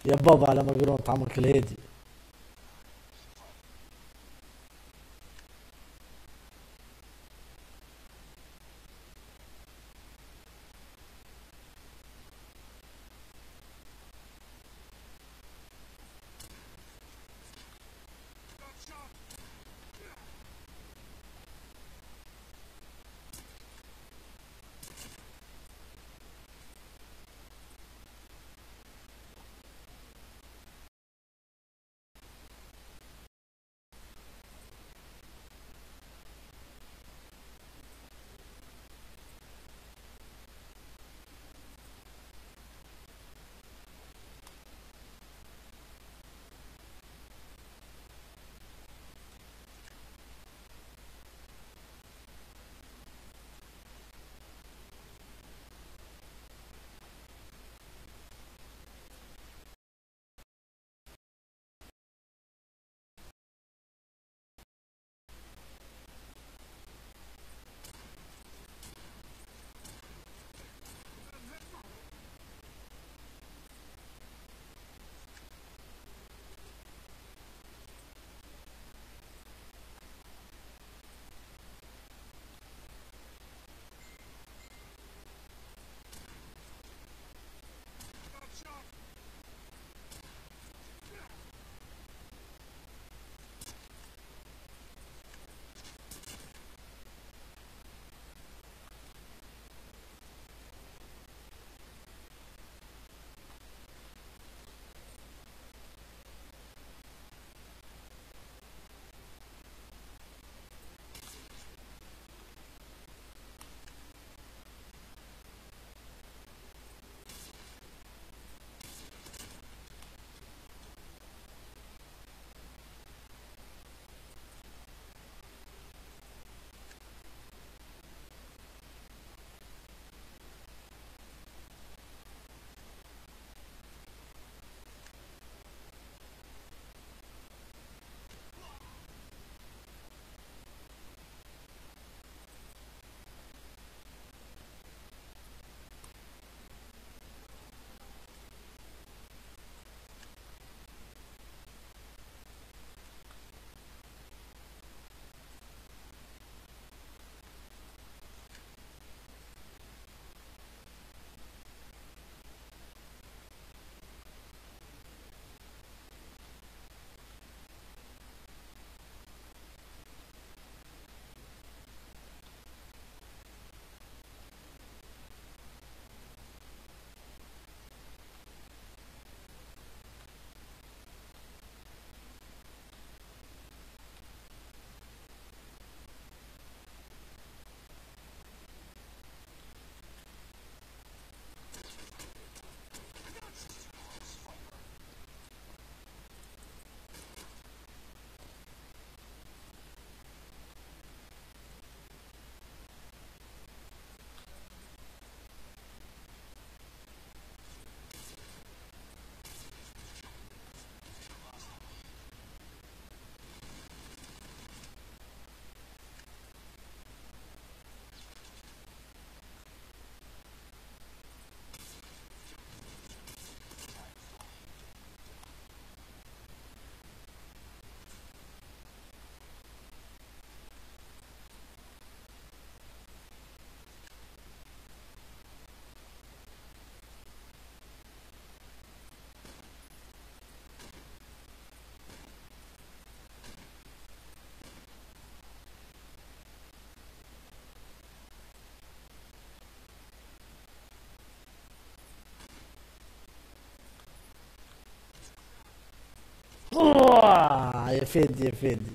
يا بابا على مجرون طعمك الهادي. يا فادي يا فادي.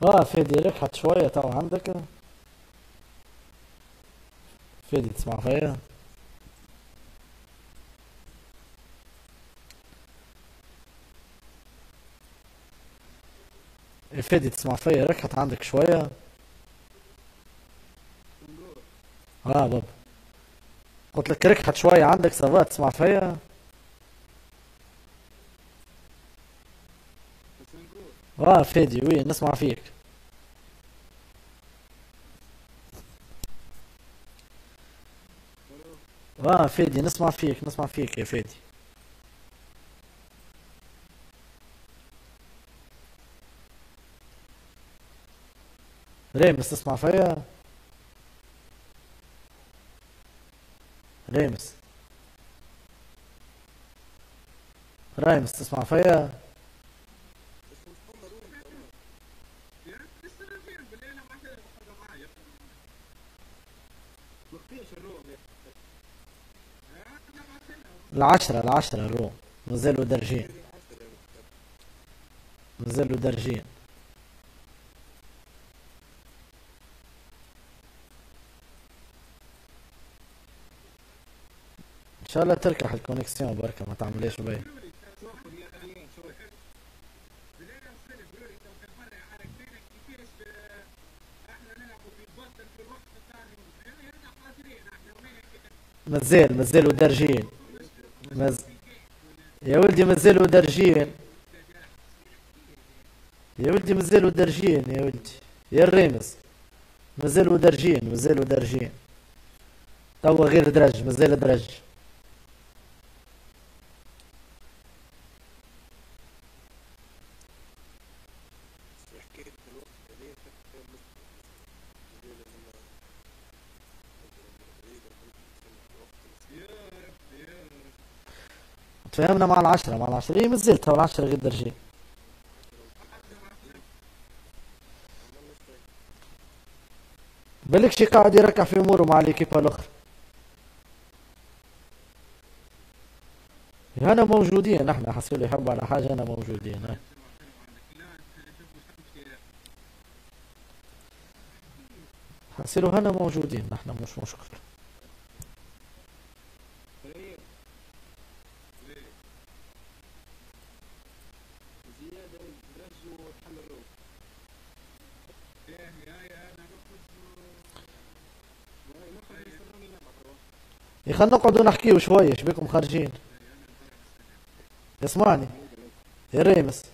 اه فادي ركحت شوية تو عندك. فادي تسمع فيا؟ فادي تسمع فيا؟ ركحت عندك شوية. اه بابا، قلت لك ركحت شوية عندك، سافا تسمع فيا؟ اه فادي وين نسمع فيك. اه فادي نسمع فيك، نسمع فيك يا فادي. رامس تسمع فيا؟ رامس، رامس تسمع فيا؟ العشرة الروم مازالوا درجين، مازالوا درجين. ان شاء الله تركح الكونكسيون بركة، ما تعمليش بيه. مازالوا درجين. مز... يا ولدي مازالوا درجين، يا ولدي مازالوا درجين يا ولدي، يا الرامز. مازالوا درجين، مازالوا درجين. توا غير درج، مازال درج. تفاهمنا مع العشرة، مع العشرة ايه مازال توا العشرة غير درجين. بالك شي قاعد يركع في اموره مع ليكيبا الاخرى. هنا موجودين احنا، حسيلو يحب على حاجة هنا موجودين هاي. حسيلو هنا موجودين احنا، مش مشكلة. خلينا نقعدوا نحكيو شوية، شبيكم خارجين؟ اسمعني يا ريمس.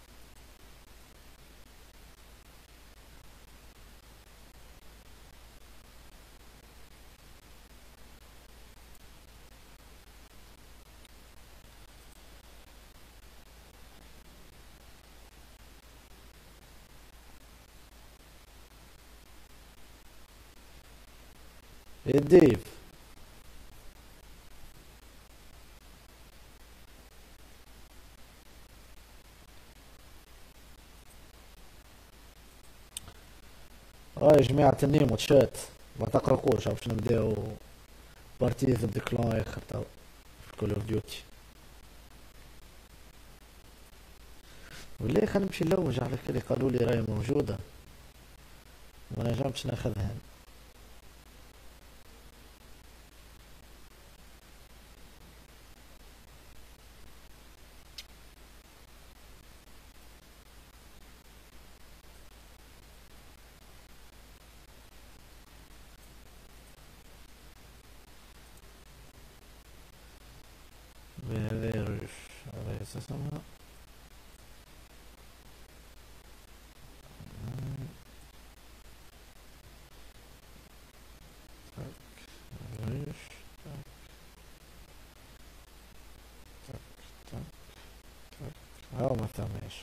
يا ديف، اه يا جماعة النيم وتشات، ما تقلقوش باش نبداو بارتي ضد كلون اخر تو في كول اوف ديوتي. ولا خلينا نمشي نلوج على كلي، قالوا لي راهي موجودة ما نجمتش ناخذها. بهذا على اساس انها ريش. هاو ما ثماش.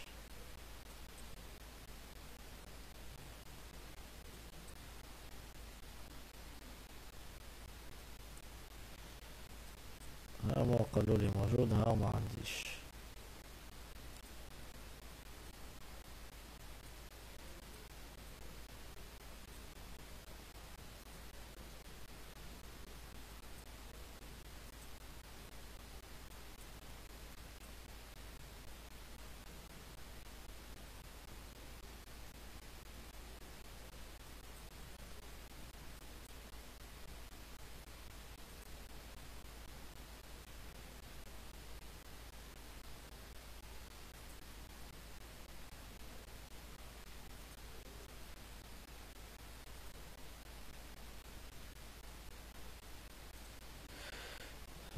ها ما قالوا لي موجود، ها ما عنديش.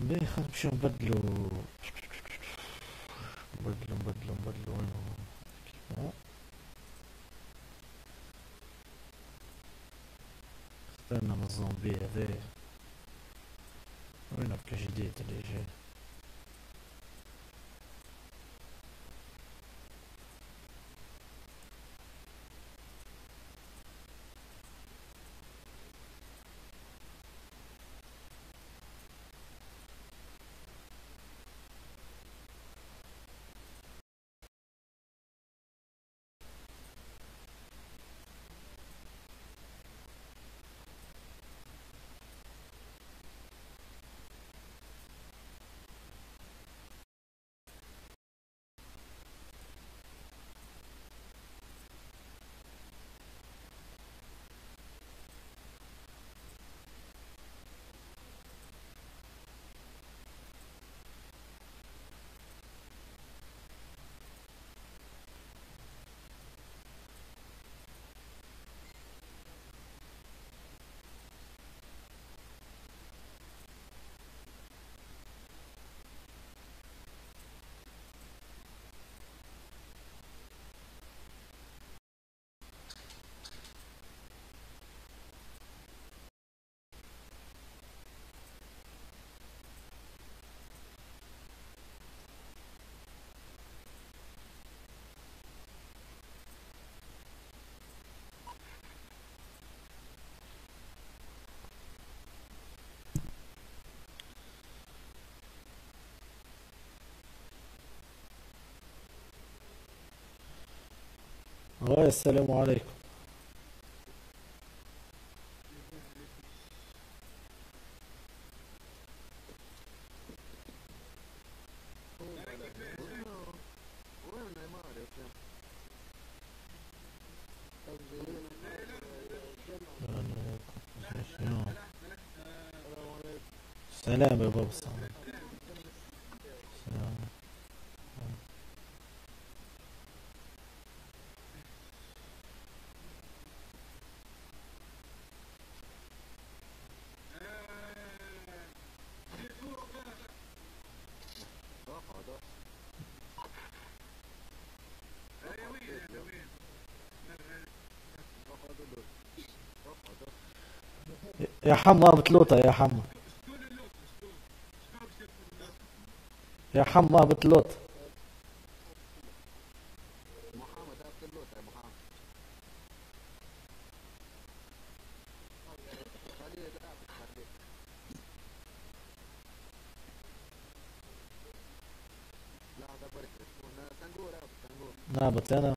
باهي خلينا نمشيو نبدلو وينو. اخترنا من الزومبي هذايا. وينو جديد اللي جاي. السلام عليكم. سلام يا بابا. سلام. يا حما بتلوطة يا حما. يا حما بتلوط. نابت انا.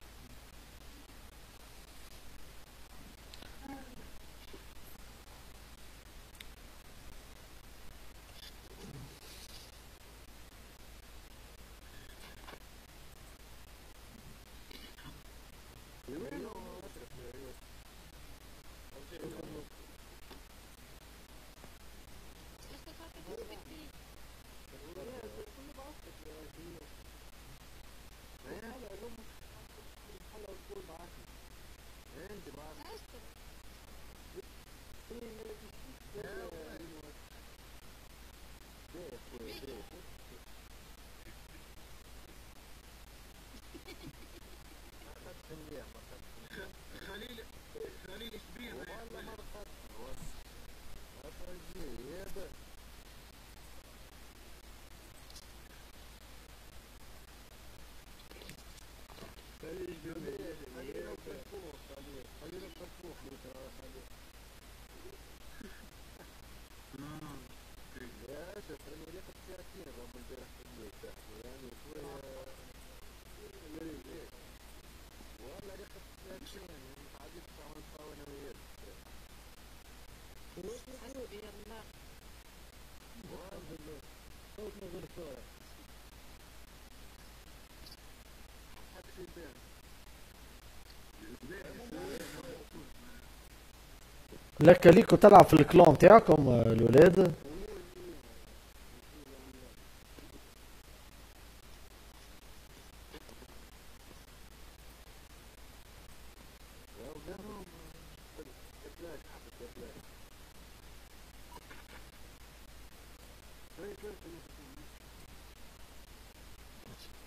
لك ليكو تلعب في الكلون تاعكم الولاد.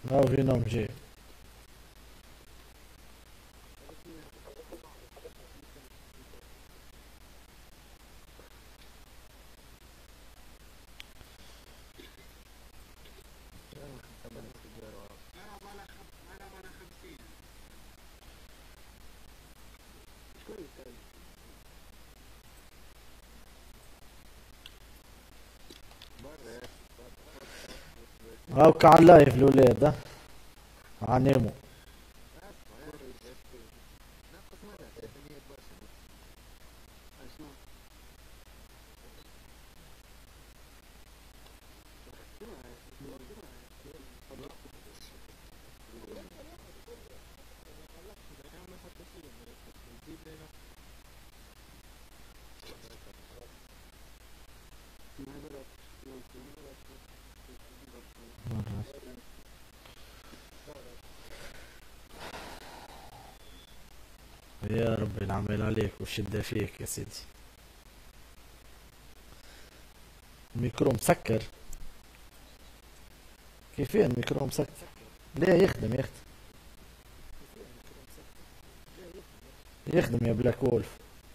ما في نوم جاي. هاوك على اللايف الولاد ها، عنيمو. يا رب العمل عليك والشدة فيك يا سيدي. الميكرو مسكر. كيفين الميكرو مسكر؟ ليه يخدم يخدم. يخدم يا بلاك وولف.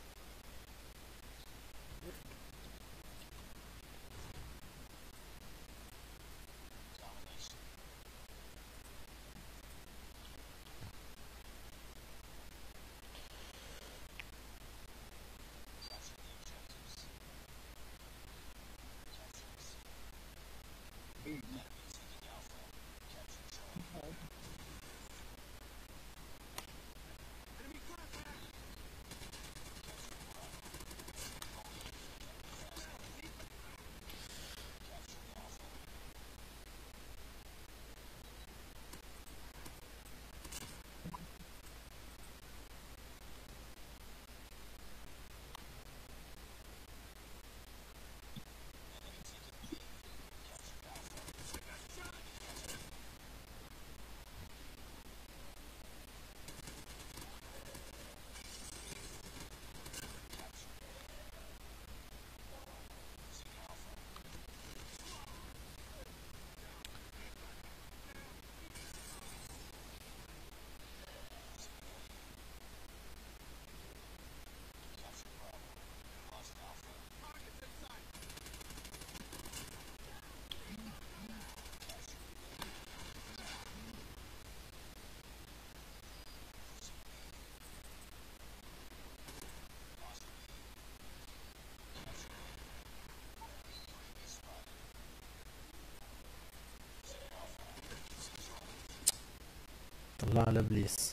طلع على ابليس.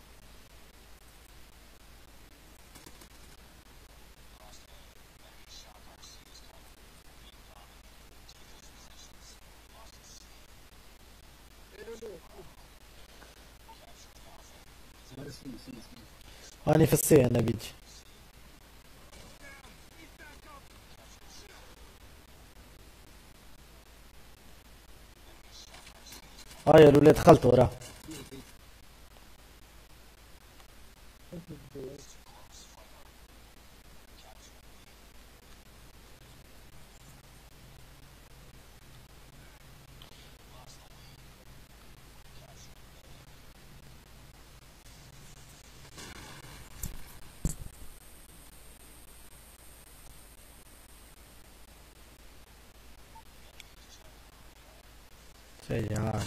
هاني في السي انا بيجي. هاي الولاد دخلت وراه. شجعان.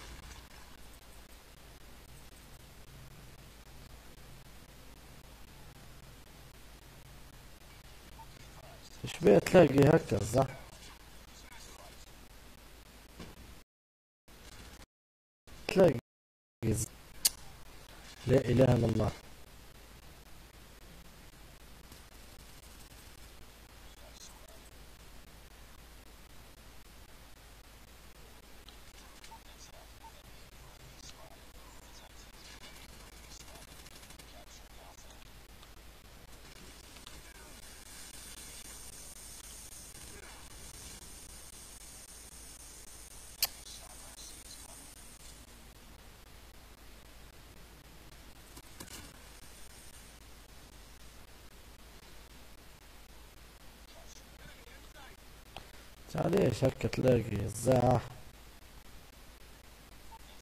ايش بيه تلاقي هكا صح؟ تلاقي لا اله الا الله. ليش هكا تلاقي الزاح.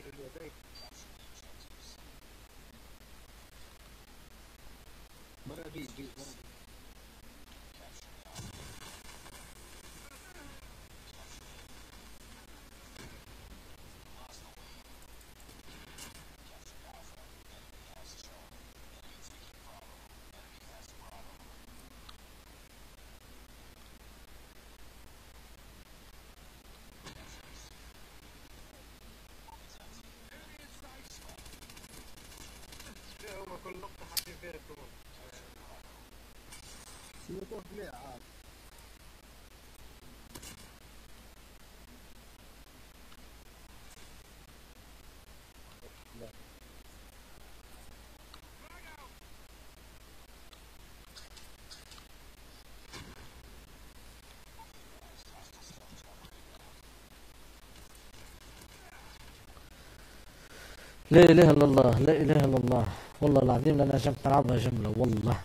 لا اله الا الله، لا اله الا الله، والله العظيم انا جمت العبها جمله والله.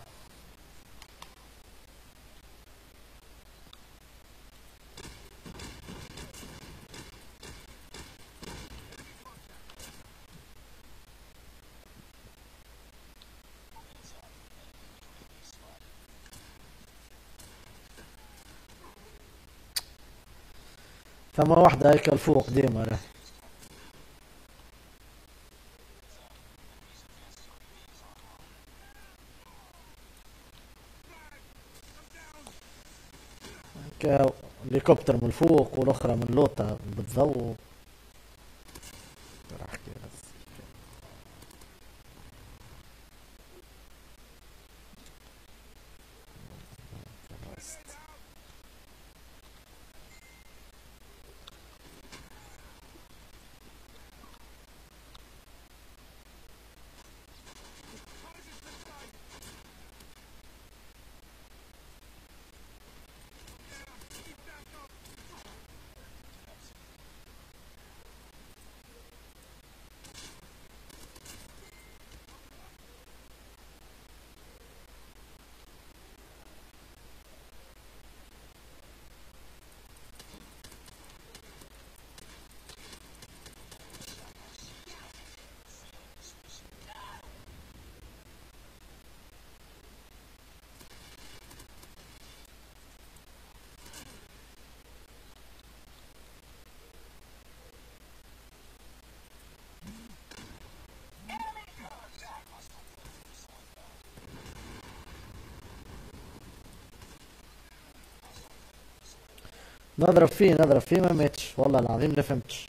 ثم واحدة هيك الفوق ديما له. هيك هليكوبتر من الفوق والاخرى من لوطة بتضوء. راح احكي بس. نضرب فيه ما ماتش، والله العظيم ما فهمتش.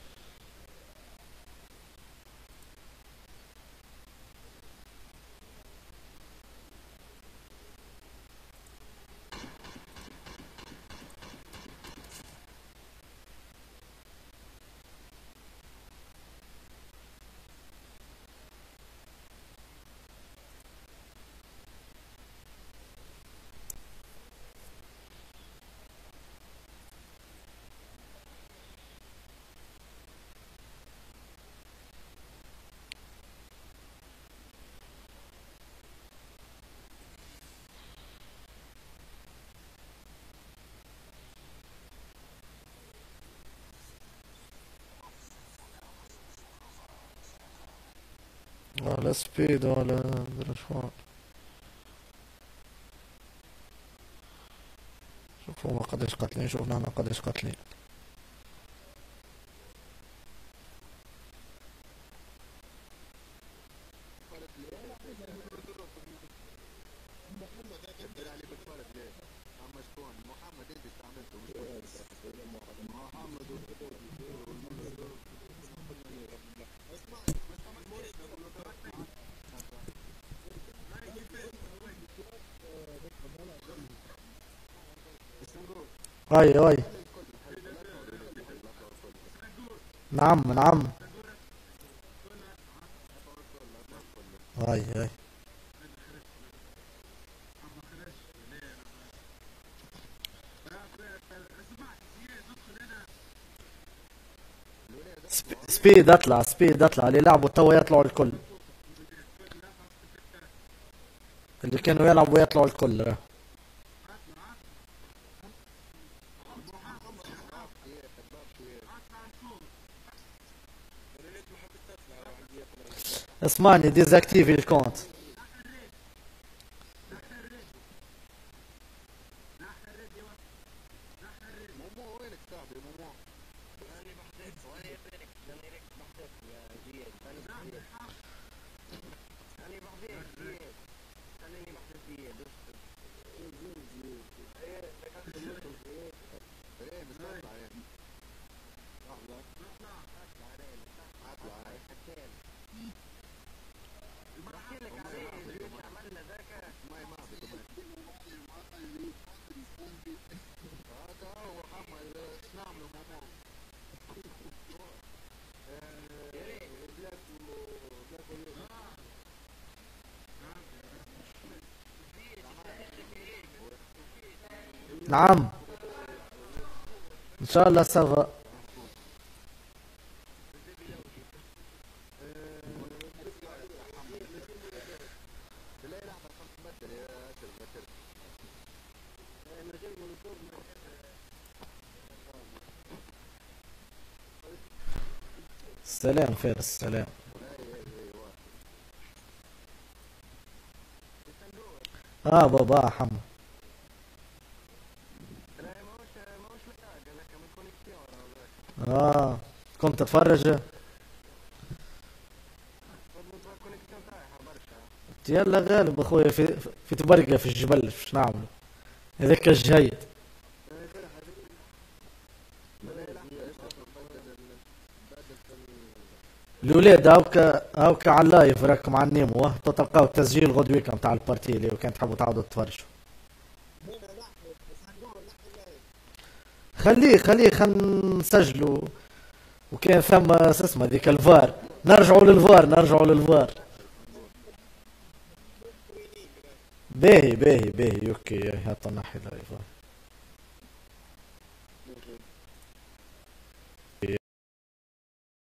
ولا سبيد ولا مدري شو. شوفوا هما قديش قاتلين، شوفنا احنا قديش قاتلين. هاي هاي. نعم نعم. هاي. سبيد اطلع اللي لعبوا توا يطلعوا الكل، اللي كانوا يلعبوا يطلعوا الكل. اسمعني ديزاكتيفي الكونت. نعم ان شاء الله سافا. سلام فارس سلام. اه بابا حمو. اه كنت اتفرج. يلا غالب اخويا في تبرقة في الجبل شو نعمل. هذاك الجهيد. الولاد هاوكا على اللايف راكم على النيمو تلقاو التسجيل غدوي كم تاع البارتي اللي كان تحبوا تعاودوا تتفرجوا. خليه نسجلوا. وكان ثم اسمه ذيك الفار. نرجعوا للفار. باهي اوكي هات نحي اللايف.